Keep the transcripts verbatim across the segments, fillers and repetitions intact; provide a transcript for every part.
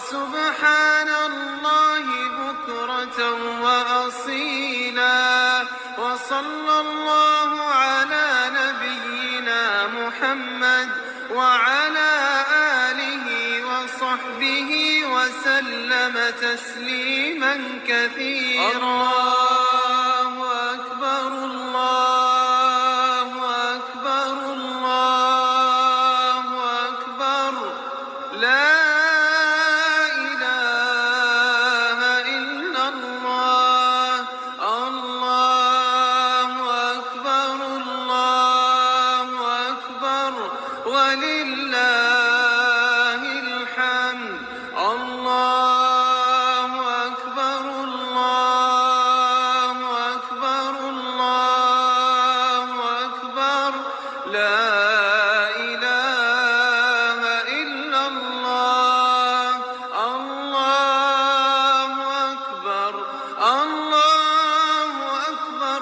وسبحان الله بكرة وأصيلا. وصلى الله على نبينا محمد وعلى آله وصحبه وسلم تسليما كثيرا. الله أكبر الله أكبر الله أكبر. لا إله إلا الله. الله أكبر الله أكبر ولله الحمد. الله أكبر الله أكبر الله أكبر. لا إله إلا الله. الله أكبر الله أكبر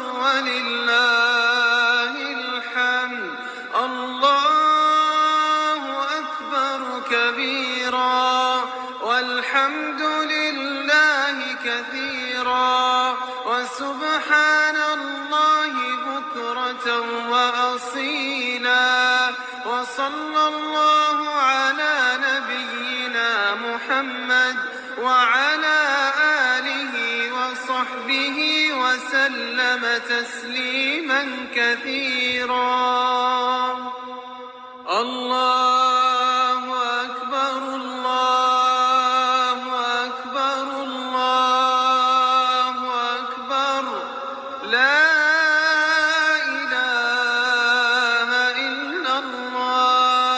ولله الحمد. الله أكبر كبيرا والحمد لله كثيرا. وسبحان الله بكرة وأصيلا. وصلى الله على نبينا محمد وعلى آله وصحبه وسلم تسليما كثيرا. الله أكبر الله أكبر الله أكبر. لا إله إلا الله.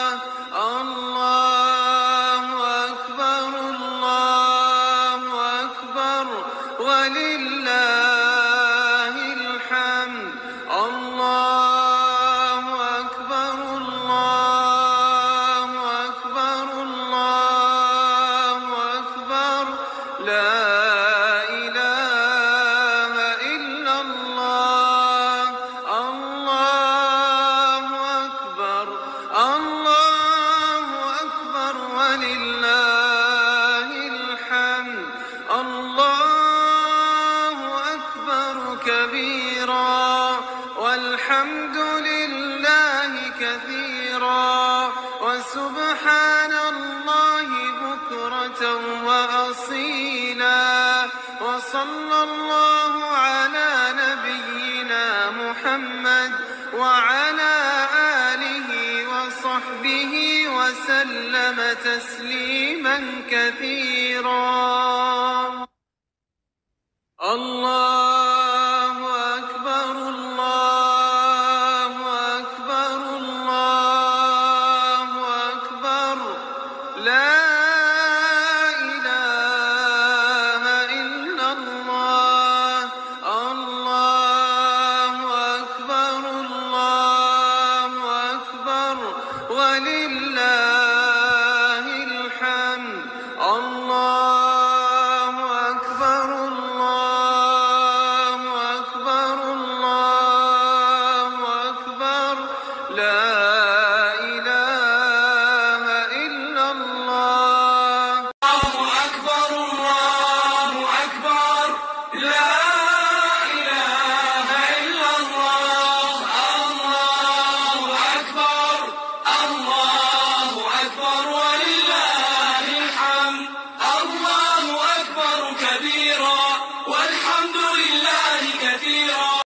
الله أكبر الله أكبر ولله الحمد. الله أكبر الله أكبر الله أكبر. لا إله إلا الله. الله أكبر الله أكبر ولله الحمد. الله أكبر كبيرا والحمد لله كثيرا. وسبحان الله بكرة وأصيلا. وصلى الله على نبينا محمد وعلى آله وصحبه وسلم تسليما كثيرا.